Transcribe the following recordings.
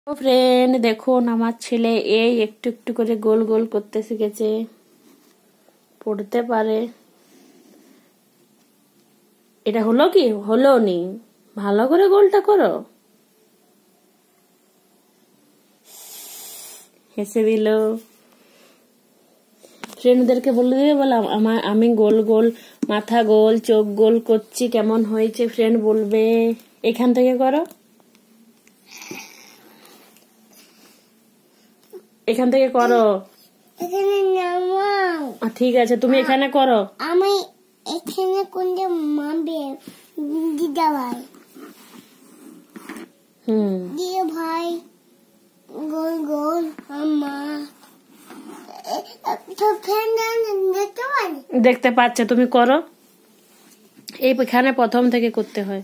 ও friend, দেখুন আমার ছেলে এই একটু একটু করে গোল গোল করতে শিখেছে, পড়তে পারে। এটা হলো কি হলো নি, ভালো করে গোলটা করো। হেসে দিল। ফ্রেন্ডদেরকে বলে দিয়ে বললাম আমি গোল গোল, মাথা গোল, চোখ গোল করছি, কেমন হয়েছে ফ্রেন্ড বলবে। এখান থেকে করো, এখান থেকে করো। ঠিক আছে, তুমি এখানে করো। আমি এখানে কোনটা মারবে দিদা ভাই। দিদা ভাই গোল গোল মা দেখতে পাচ্ছে, তুমি করো। এইখানে প্রথম থেকে করতে হয়।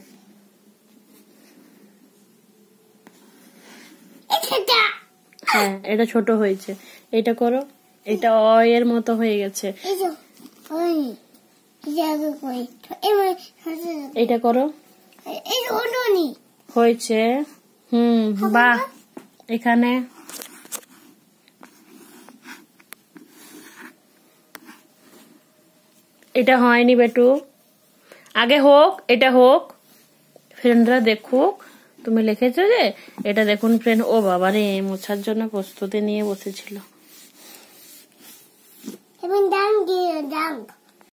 হ্যাঁ, এটা ছোট হয়েছে, এটা করো। এটা এর মতো হয়ে গেছে, এটা করো। হয়েছে। বাহ। এখানে এটা হয়নি বেটু, আগে হোক, এটা হোক, ফ্রেন্ডরা দেখুক তুমি লিখেছো যে। এটা দেখুন ফ্রেন্ড, ও বাবা রে, মোছার জন্য প্রস্তুতি নিয়ে বসেছিল।